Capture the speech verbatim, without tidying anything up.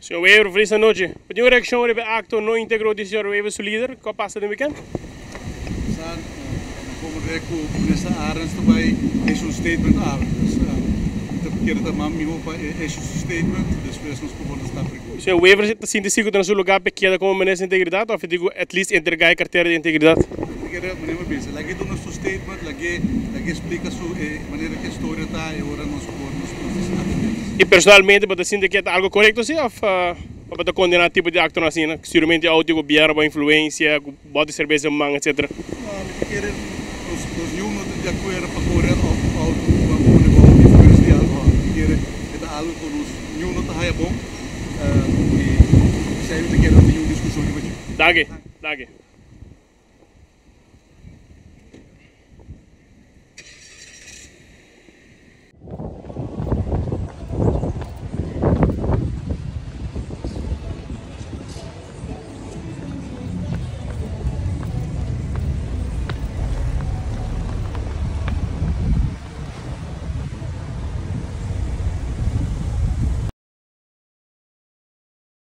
senhor Wever, feliz noite. Pedi uma reação sobre o acto não integro de senhor Wever, seu líder. Qual passa do weekend? San, como reco, nessa área, também é um statement árabe. Porque da mami roupa é um statement, depois nós podemos estar preocupados. Senhor Wever, está sentindo seguro no seu lugar pequeno como Minister di Integridad, ou digo, at least entregar a carteira de integridade? Quero me pensa, lagi do nosso statement, lagi, lagi explica su maneira que a história está e agora nós podemos processar. E personalmente, para sentir que é algo correto, sim, ou para condenar tipo de acto assim, né? Seguramente aut'i, gobierno, influência, bode cerbes, man, etcétera. Não, quero os os números de acordo para correr ao ao nível diferencial, quero que algo com os números tá bom. E sempre quero ter uma discussão com você. Danke, danke.